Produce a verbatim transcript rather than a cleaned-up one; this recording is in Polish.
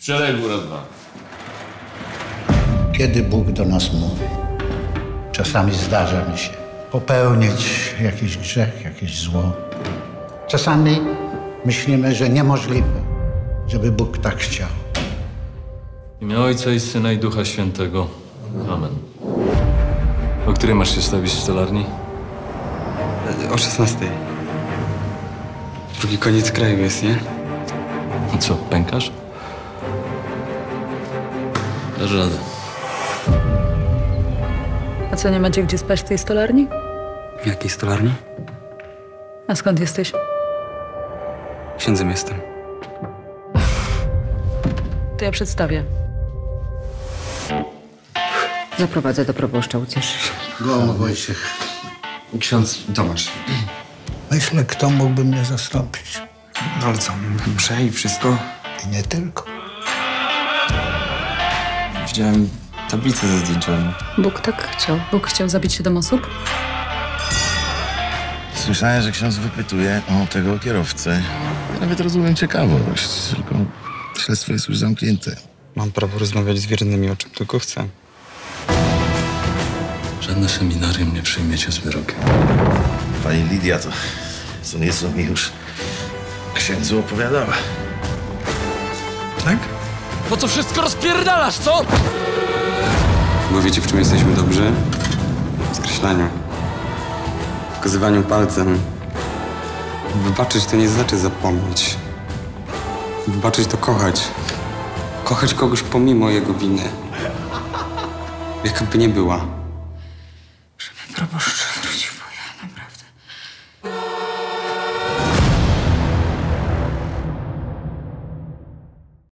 szeregu raz, dwa. Kiedy Bóg do nas mówi? Czasami zdarza mi się popełnić jakiś grzech, jakieś zło. Czasami myślimy, że niemożliwe, żeby Bóg tak chciał. W imię Ojca i Syna i Ducha Świętego. Amen. O której masz się stawić w stolarni? O szesnastej. Drugi koniec kraju jest, nie? No co, pękasz? Dasz radę. A co, nie macie gdzie spać w tej stolarni? W jakiej stolarni? A skąd jesteś? Księdzem jestem. To ja przedstawię. Zaprowadzę do proboszcza, ucieszysz się. Gołąb Wojciech. Ksiądz Tomasz. Myślę, kto mógłby mnie zastąpić. No ale co, mszę i wszystko? I nie tylko. Widziałem tablicę ze zdjęciami. Bóg tak chciał. Bóg chciał zabić siedem osób? Słyszałem, że ksiądz wypytuje o tego kierowcę. Ja nawet rozumiem ciekawość, tylko śledztwo jest już zamknięte. Mam prawo rozmawiać z wiernymi, o czym tylko chcę. Żadne seminarium nie przyjmiecie z wyrokiem. Pani Lidia to co nieco mi już księdzu opowiadała. Tak? Po co wszystko rozpierdalasz, co? Bo wiecie, w czym jesteśmy dobrzy? W skreślaniu. W pokazywaniu palcem. Wybaczyć to nie znaczy zapomnieć. Wybaczyć to kochać. Kochać kogoś pomimo jego winy. Jaka by nie była. Proboszcz.